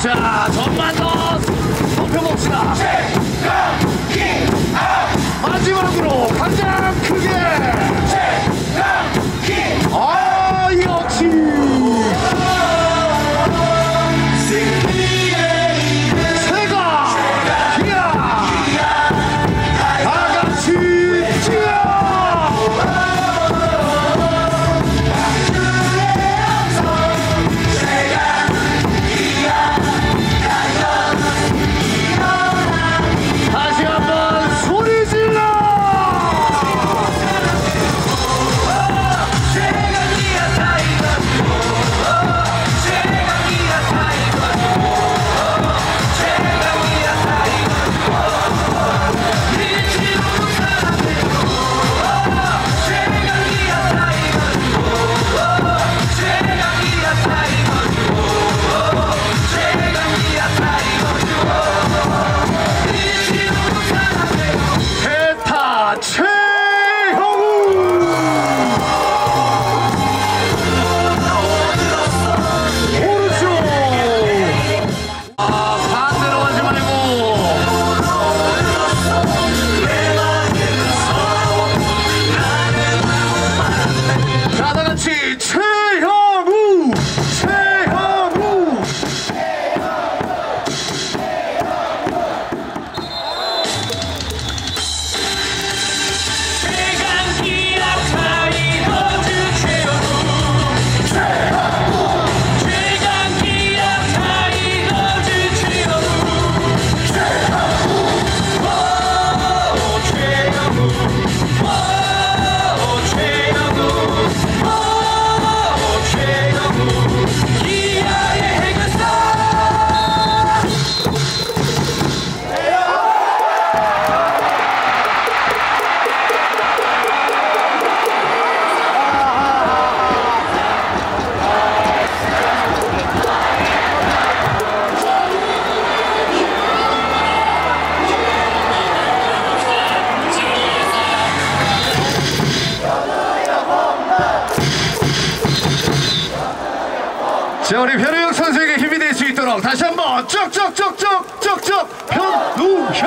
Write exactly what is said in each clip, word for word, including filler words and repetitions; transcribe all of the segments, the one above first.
자, 좀만 더 높여봅시다. 마지막으로 가장 크게. 아, 역시. 세가 기야. 다 같이 기야. 다시 한번 소리 질러. 대타 최형우. 오른쪽. 아, 반대로 가지 말고. 자, 다 같이 최형우. 최형우. 자, 우리 변우혁 선수에게 힘이 될 수 있도록 다시 한번 쩍쩍쩍쩍쩍쩍 변우혁.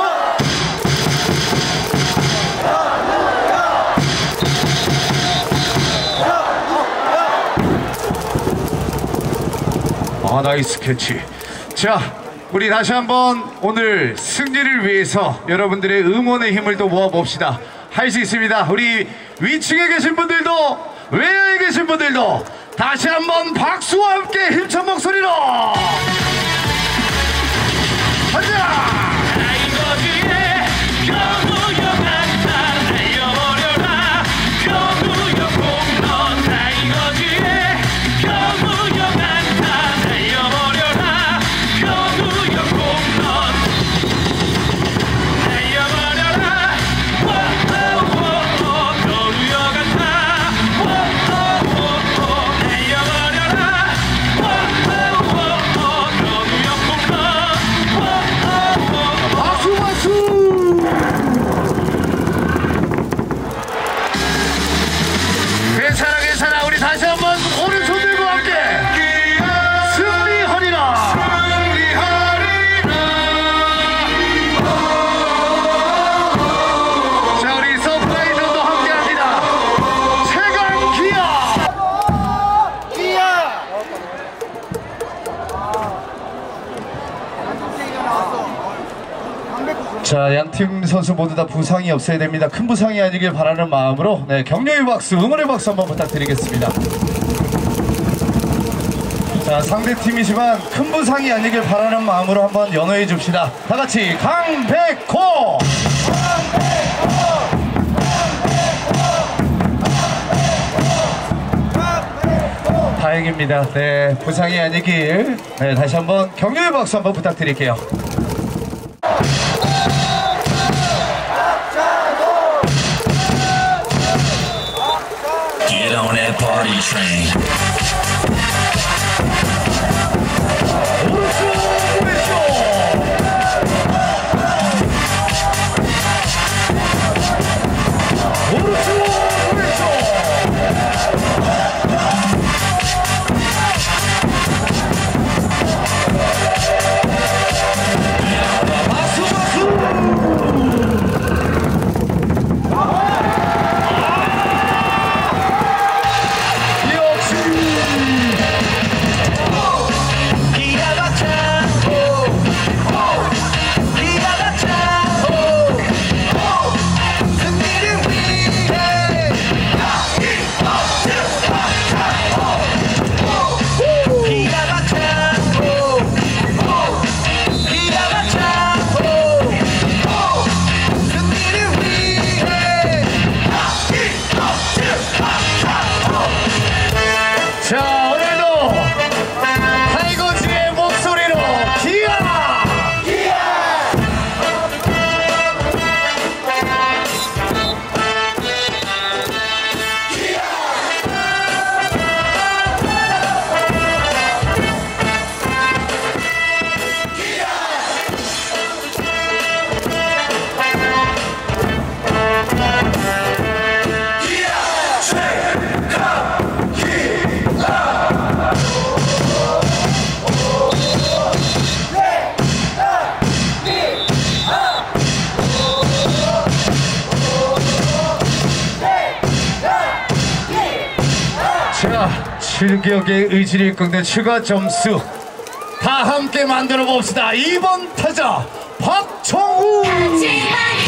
아, 나이스 캐치. 자, 우리 다시 한번 오늘 승리를 위해서 여러분들의 응원의 힘을 또 모아봅시다. 할 수 있습니다. 우리 위층에 계신 분들도 외야에 계신 분들도 다시 한번 박수와 함께 힘찬 목소리로 가자! 괜찮아 괜찮아. 우리 다시 한번 오른손 들고 함께 승리하리라. 자, 우리 서프라이즈도 함께합니다. 최강 기아. 기아. 자, 양팀 선수 모두 다 부상이 없어야 됩니다. 큰 부상이 아니길 바라는 마음으로 네, 격려의 박수, 응원의 박수 한번 부탁드리겠습니다. 자, 상대팀이지만 큰 부상이 아니길 바라는 마음으로 한번 연호해 줍시다. 다 같이 강백호! 다행입니다. 네, 부상이 아니길 네, 다시 한번 격려의 박수 한번 부탁드릴게요. Get on that party train. 오른쪽 왼쪽 출격의 의지를 꺾는 추가 점수 다 함께 만들어 봅시다. 이 번 타자 박정우. 하지만